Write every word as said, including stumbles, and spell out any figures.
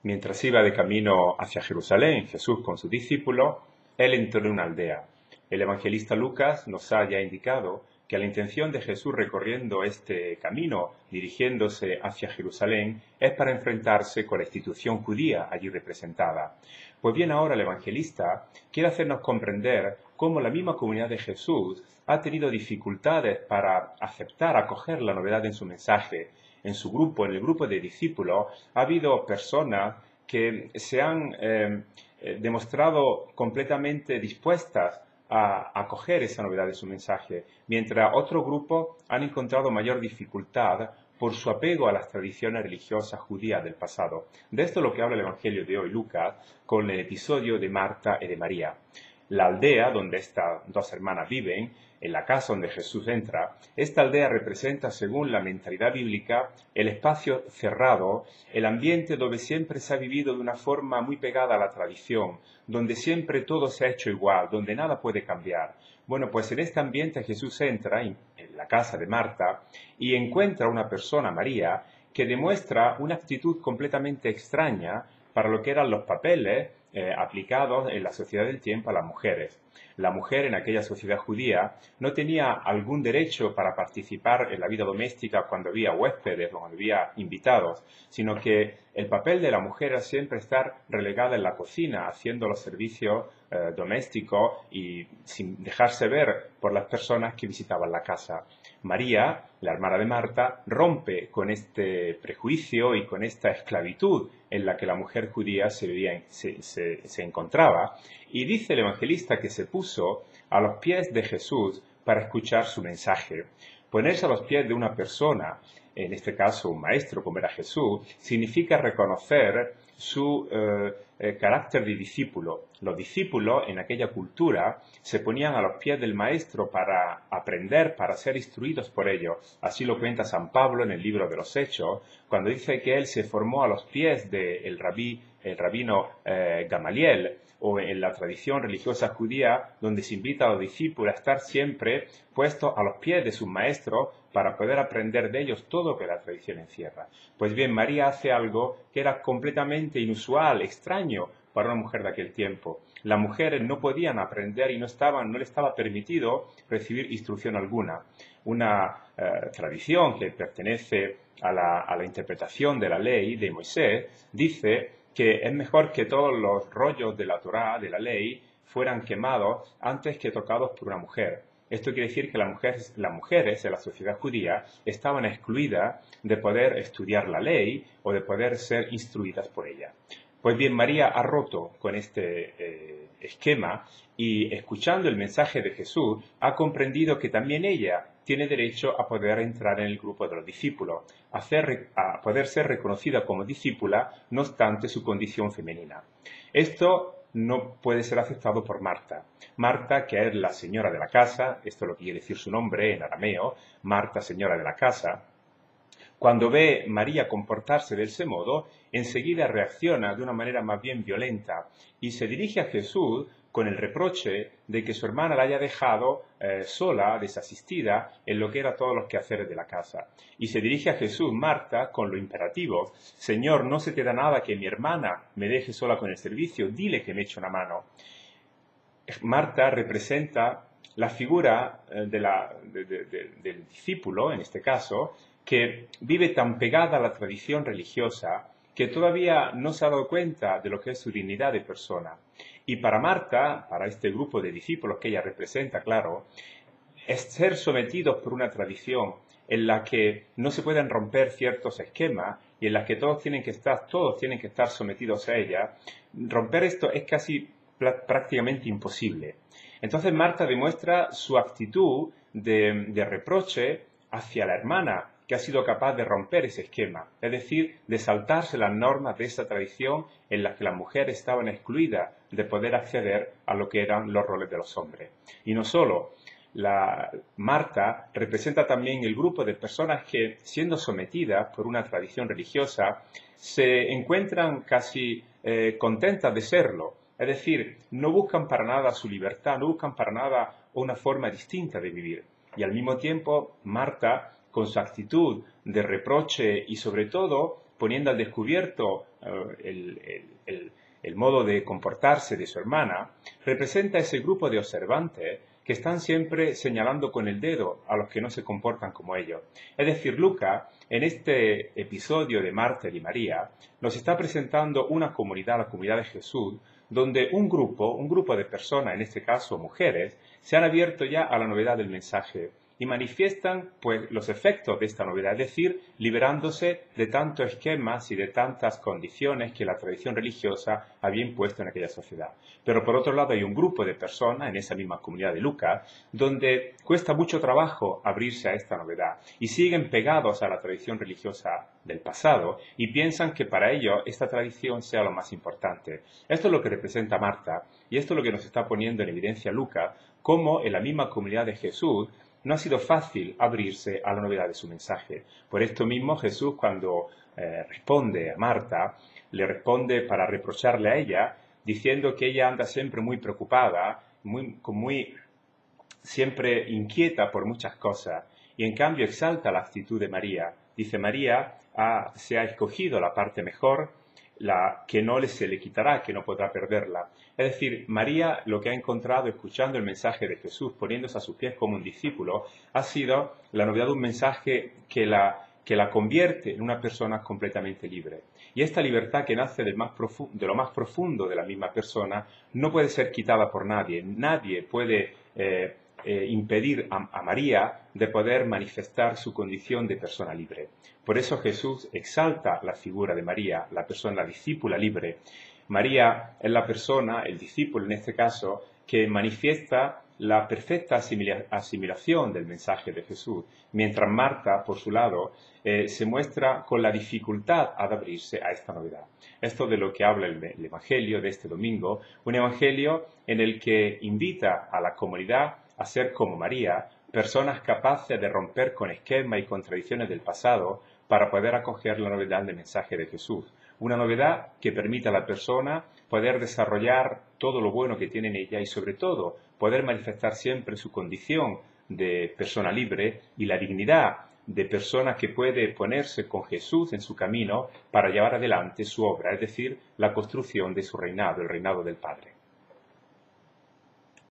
Mientras iba de camino hacia Jerusalén, Jesús con sus discípulos, él entró en una aldea. El evangelista Lucas nos ha ya indicado que la intención de Jesús recorriendo este camino, dirigiéndose hacia Jerusalén, es para enfrentarse con la institución judía allí representada. Pues bien, ahora el evangelista quiere hacernos comprender cómo la misma comunidad de Jesús ha tenido dificultades para aceptar, acoger la novedad en su mensaje. En su grupo, en el grupo de discípulos, ha habido personas que se han eh, demostrado completamente dispuestas a acoger esa novedad de su mensaje, mientras otros grupos han encontrado mayor dificultad por su apego a las tradiciones religiosas judías del pasado. De esto es lo que habla el Evangelio de hoy, Lucas, con el episodio de Marta y de María. La aldea donde estas dos hermanas viven, en la casa donde Jesús entra, esta aldea representa, según la mentalidad bíblica, el espacio cerrado, el ambiente donde siempre se ha vivido de una forma muy pegada a la tradición, donde siempre todo se ha hecho igual, donde nada puede cambiar. Bueno, pues en este ambiente Jesús entra en la casa de Marta y encuentra a una persona, María, que demuestra una actitud completamente extraña para lo que eran los papeles eh, aplicados en la sociedad del tiempo a las mujeres. La mujer en aquella sociedad judía no tenía algún derecho para participar en la vida doméstica cuando había huéspedes o cuando había invitados, sino que el papel de la mujer era siempre estar relegada en la cocina, haciendo los servicios eh, domésticos y sin dejarse ver por las personas que visitaban la casa. María, la hermana de Marta, rompe con este prejuicio y con esta esclavitud en la que la mujer judía se, vivía, se, se, se encontraba, y dice el evangelista que se puso a los pies de Jesús para escuchar su mensaje. Ponerse a los pies de una persona, en este caso un maestro como era Jesús, significa reconocer su eh, eh, carácter de discípulo. Los discípulos en aquella cultura se ponían a los pies del maestro para aprender, para ser instruidos por ellos. Así lo cuenta San Pablo en el libro de los Hechos, cuando dice que él se formó a los pies del rabí, el rabino eh, Gamaliel, o en la tradición religiosa judía, donde se invita a los discípulos a estar siempre puestos a los pies de sus maestros para poder aprender de ellos todo lo que la tradición encierra. Pues bien, María hace algo que era completamente inusual, extraño para una mujer de aquel tiempo. Las mujeres no podían aprender y no, estaban, no les estaba permitido recibir instrucción alguna. Una eh, tradición que pertenece a la, a la interpretación de la ley de Moisés dice que es mejor que todos los rollos de la Torá, de la ley, fueran quemados antes que tocados por una mujer. Esto quiere decir que las mujeres, las mujeres en la sociedad judía estaban excluidas de poder estudiar la ley o de poder ser instruidas por ella. Pues bien, María ha roto con este eh, esquema y, escuchando el mensaje de Jesús, ha comprendido que también ella tiene derecho a poder entrar en el grupo de los discípulos, a, hacer, a poder ser reconocida como discípula, no obstante su condición femenina. Esto no puede ser aceptado por Marta. Marta, que es la señora de la casa, esto es lo que quiere decir su nombre en arameo, Marta, señora de la casa, cuando ve a María comportarse de ese modo, enseguida reacciona de una manera más bien violenta y se dirige a Jesús con el reproche de que su hermana la haya dejado eh, sola, desasistida, en lo que eran todos los quehaceres de la casa. Y se dirige a Jesús, Marta, con lo imperativo: Señor, no se te da nada que mi hermana me deje sola con el servicio, dile que me eche una mano. Marta representa la figura eh, de la, de, de, de, del discípulo, en este caso, que vive tan pegada a la tradición religiosa que todavía no se ha dado cuenta de lo que es su dignidad de persona. Y para Marta, para este grupo de discípulos que ella representa, claro, es ser sometidos por una tradición en la que no se pueden romper ciertos esquemas y en la que todos tienen que estar, todos tienen que estar sometidos a ella. Romper esto es casi prácticamente imposible. Entonces Marta demuestra su actitud de, de reproche hacia la hermana, que ha sido capaz de romper ese esquema, es decir, de saltarse las normas de esa tradición en las que las mujeres estaban excluidas de poder acceder a lo que eran los roles de los hombres. Y no solo, la Marta representa también el grupo de personas que, siendo sometidas por una tradición religiosa, se encuentran casi eh, contentas de serlo. Es decir, no buscan para nada su libertad, no buscan para nada una forma distinta de vivir. Y al mismo tiempo, Marta, con su actitud de reproche y sobre todo poniendo al descubierto eh, el, el, el, el modo de comportarse de su hermana, representa ese grupo de observantes que están siempre señalando con el dedo a los que no se comportan como ellos. Es decir, Lucas, en este episodio de Marta y María, nos está presentando una comunidad, la comunidad de Jesús, donde un grupo, un grupo de personas, en este caso mujeres, se han abierto ya a la novedad del mensaje y manifiestan pues los efectos de esta novedad, es decir, liberándose de tantos esquemas y de tantas condiciones que la tradición religiosa había impuesto en aquella sociedad. Pero por otro lado hay un grupo de personas en esa misma comunidad de Lucas donde cuesta mucho trabajo abrirse a esta novedad y siguen pegados a la tradición religiosa del pasado y piensan que para ellos esta tradición sea lo más importante. Esto es lo que representa Marta y esto es lo que nos está poniendo en evidencia Lucas, cómo en la misma comunidad de Jesús no ha sido fácil abrirse a la novedad de su mensaje. Por esto mismo Jesús, cuando eh, responde a Marta, le responde para reprocharle a ella, diciendo que ella anda siempre muy preocupada, muy, muy siempre inquieta por muchas cosas, y en cambio exalta la actitud de María. Dice, María ha, se ha escogido la parte mejor, la que no le, se le quitará, que no podrá perderla. Es decir, María lo que ha encontrado escuchando el mensaje de Jesús, poniéndose a sus pies como un discípulo, ha sido la novedad de un mensaje que la, que la convierte en una persona completamente libre. Y esta libertad que nace del más de lo más profundo de la misma persona no puede ser quitada por nadie. Nadie puede eh, eh, impedir a, a María de poder manifestar su condición de persona libre. Por eso Jesús exalta la figura de María, la persona, la discípula libre. María es la persona, el discípulo en este caso, que manifiesta la perfecta asimila asimilación del mensaje de Jesús, mientras Marta, por su lado, eh, se muestra con la dificultad al abrirse a esta novedad. Esto de lo que habla el, el Evangelio de este domingo, un Evangelio en el que invita a la comunidad a ser como María, personas capaces de romper con esquemas y contradicciones del pasado para poder acoger la novedad del mensaje de Jesús. Una novedad que permita a la persona poder desarrollar todo lo bueno que tiene en ella y sobre todo poder manifestar siempre su condición de persona libre y la dignidad de persona que puede ponerse con Jesús en su camino para llevar adelante su obra, es decir, la construcción de su reinado, el reinado del Padre.